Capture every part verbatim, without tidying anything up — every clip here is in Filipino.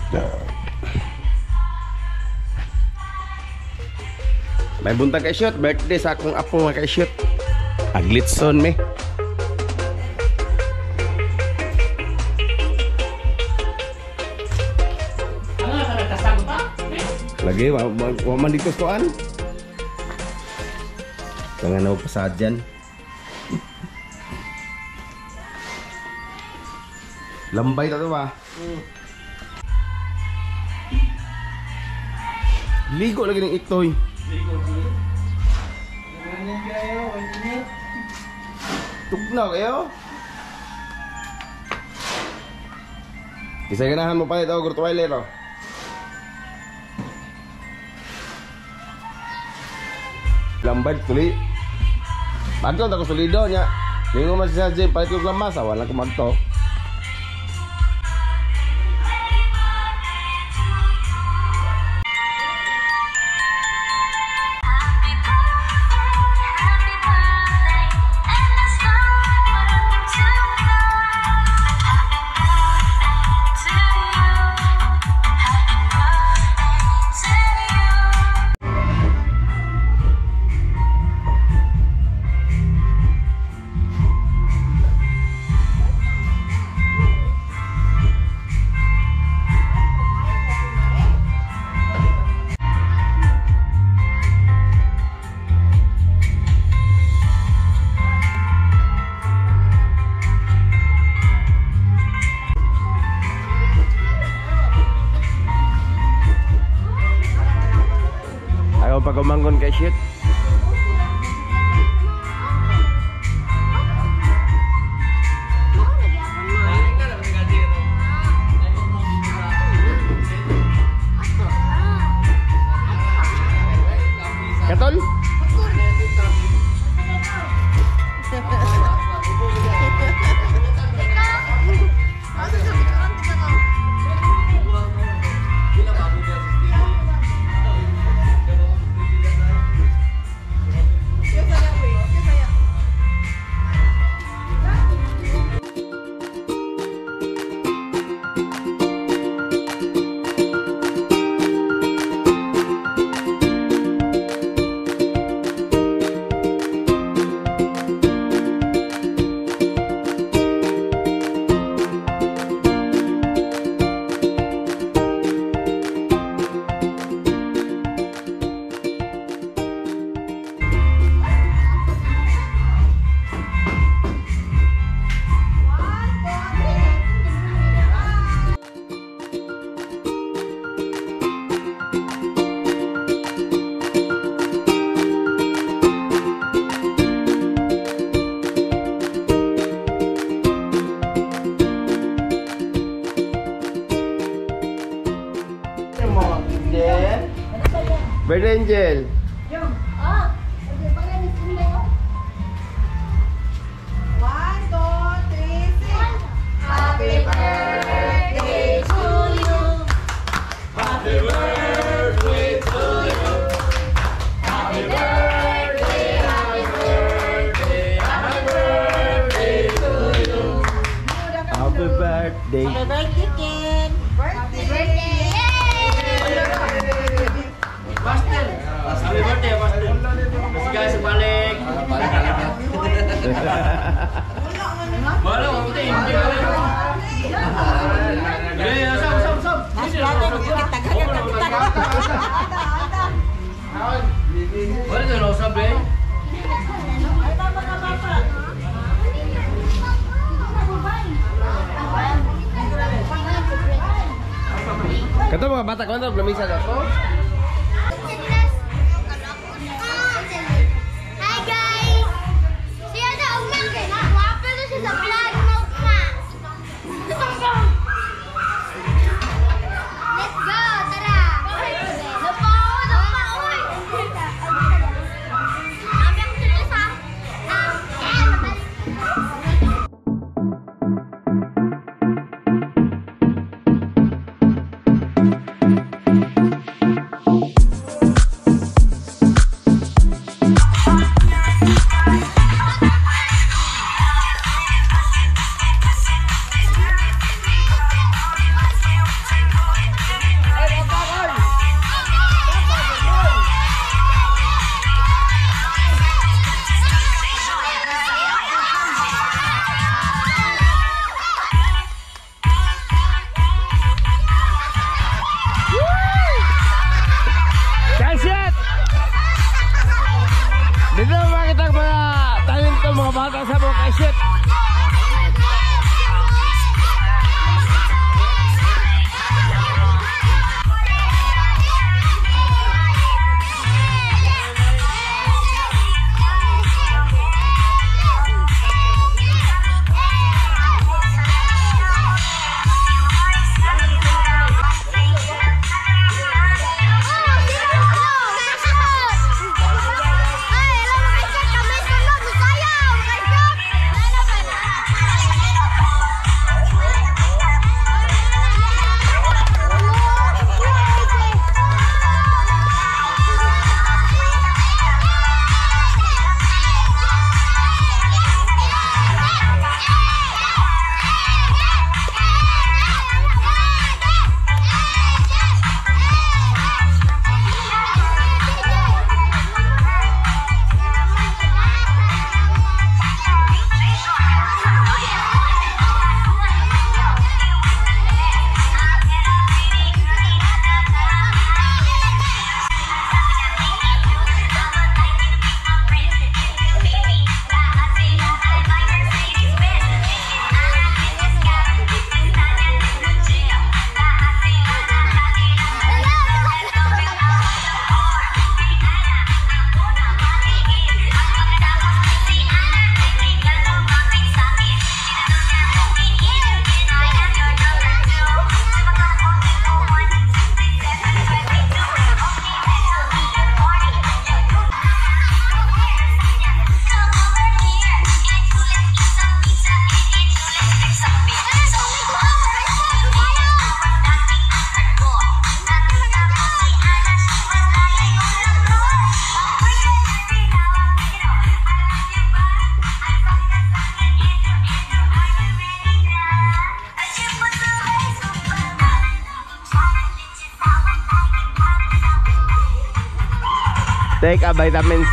May buntag kay shoot, birthday sa akong apo nga kay shoot. Aglitson me. Ano ka nagkasamba? Lagi wa wa man dito kuan. Kanga na pasad dyan. Lambay ta to ba? Hmm. Ligo lagi ng itoy. Ligo ligo. Ganyan kayo, ganyan. Tugnaw kayo. Kisay ganahan mo pa ito, Gurtuwailero. Lambay tuli. Pagkaw ako solido niya. Hindi mo masasya dyan, palit ko lang masa, wala kumagto. Pag umanggon kay shit. Katol? Birthday Angel. Ah, okay, pangalan ni Sinday. One, two, three, six. Happy birthday to you. Happy birthday to you. Happy birthday, happy birthday, happy birthday to you. Happy birthday. Happy birthday, Ken. Happy birthday. Pastel. Happy birthday, Pastel. Masih guys balik. Wala mo tayo hindi ka lang. Eh, sam sam sam. Kita kagak kita. Wala na lo sabi. Kata mga bata ko na lamisa na to. Hi guys! Siya sa umang wapel na siya sa vlog mo pa. Let's go! Tara! Napaw! Napaw! Kami ang sila sa ah, Mata sa mo kay shit. Take a vitamins.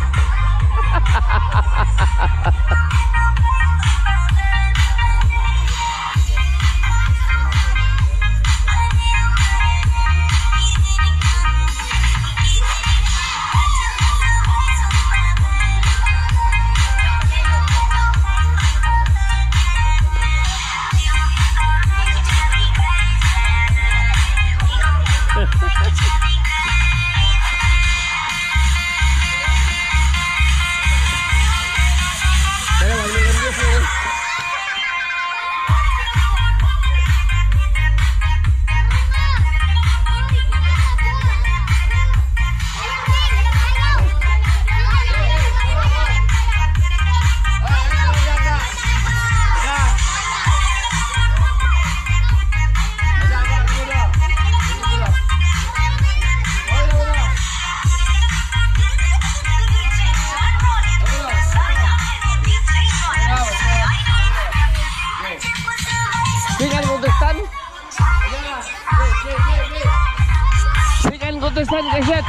Kontestan kaset.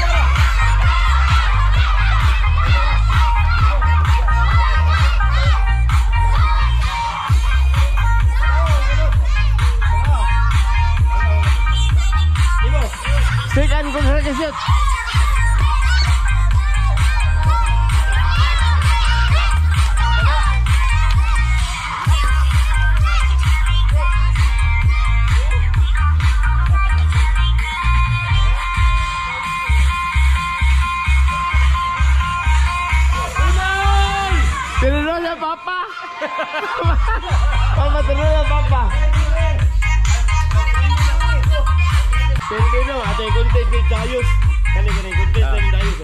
Sikan kontestan kaset. Papa. Papa terus Papa. Pero ate kontes ni Dayus. Kani kani kontes ni Dayus.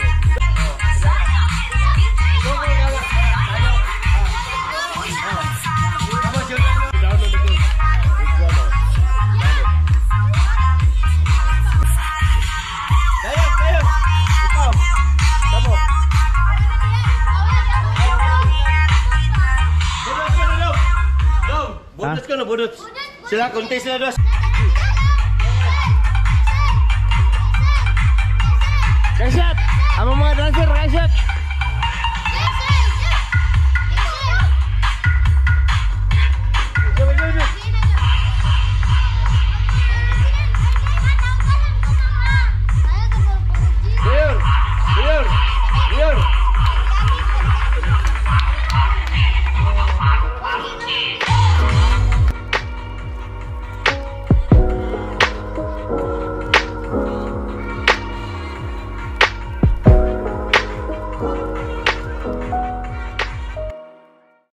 Bonus ka na, bonus. Sila, konti sila dos. Kasyat! Ang mga dancer, kasyat!